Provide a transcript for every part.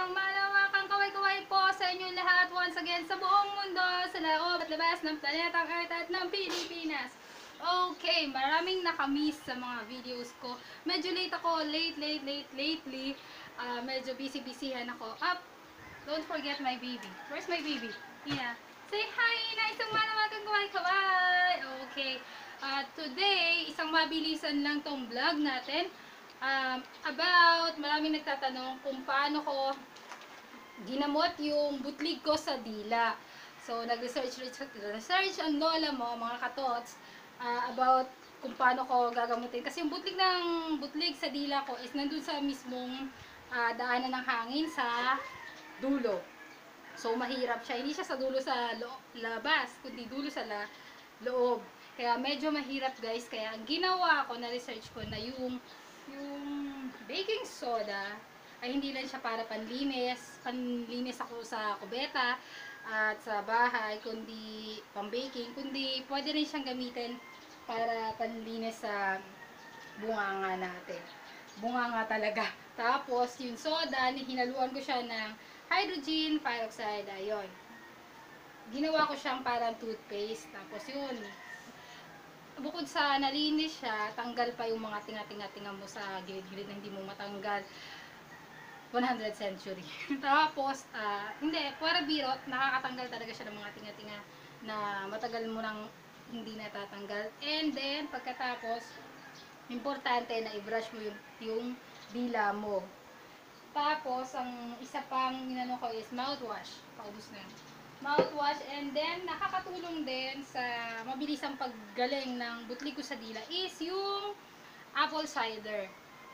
Isang malawakang kaway-kaway po sa inyong lahat once again sa buong mundo, sa loob at labas ng planetang Earth at ng Pilipinas. Okay, maraming nakamiss sa mga videos ko. Medyo late ako, lately. Medyo busy-busyhan ako. Don't forget my baby. Where's my baby? Ina. Say hi, Ina! Isang malawakang kaway-kaway! Okay. Today, isang mabilisan lang tong vlog natin. Maraming nagtatanong kung paano ko ginamot yung butlig ko sa dila. So, nag-research ang lola mo, mga katots, about kung paano ko gagamutin. Kasi yung butlig sa dila ko is nandun sa mismong daanan ng hangin sa dulo. So, mahirap siya. Hindi siya sa dulo sa labas, kundi dulo sa loob. Kaya medyo mahirap guys. Kaya ang ginawa ko, na-research ko na yung baking soda ay hindi lang siya para panlinis ako sa kubeta at sa bahay, kundi pang-baking, kundi pwede rin siyang gamitin para panlinis sa bunganga natin. Bunganga talaga. Tapos, yung soda, hinaluan ko siya ng hydrogen peroxide, ayun. Ginawa ko siyang parang toothpaste. Tapos yun, bukod sa nalinis siya, tanggal pa yung mga tinga-tinga mo sa gilid-gilid na hindi mo matanggal. 100th century. Tapos, hindi, para birot, nakakatanggal talaga siya ng mga tinga-tinga na matagal mo nang hindi natatanggal. And then, pagkatapos, importante na i-brush mo yung dila mo. Tapos, ang isa pang inano ko is mouthwash. Paubos na yun. Mouthwash, and then nakakatulong din sa mabilisang paggaling ng butlig ko sa dila is yung apple cider.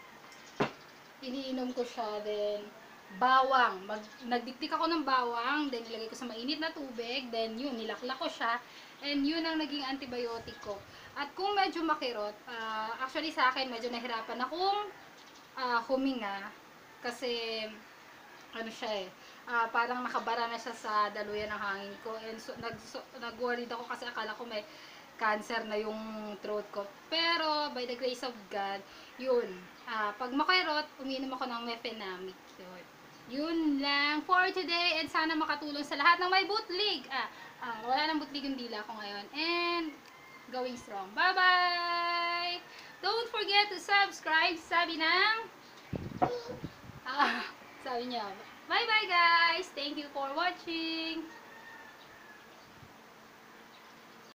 Iniinom ko siya, then bawang. Nagdiktik ako ng bawang, then nilagay ko sa mainit na tubig, then yun, nilakla ko siya, and yun ang naging antibiotic ko. At kung medyo makirot, actually sa akin medyo nahirapan akong huminga kasi ano siya parang nakabara na siya sa daluyan ng hangin ko, and nag-worried ako kasi akala ko may cancer na yung throat ko. Pero by the grace of God, yun, pag makirot, uminom ako ng mefenamic. Yun lang for today, and sana makatulong sa lahat ng may butlig. Wala nang butlig yung dila ko ngayon, and going strong. Bye bye. Don't forget to subscribe. Sabi niya, bye bye guys! Thank you for watching!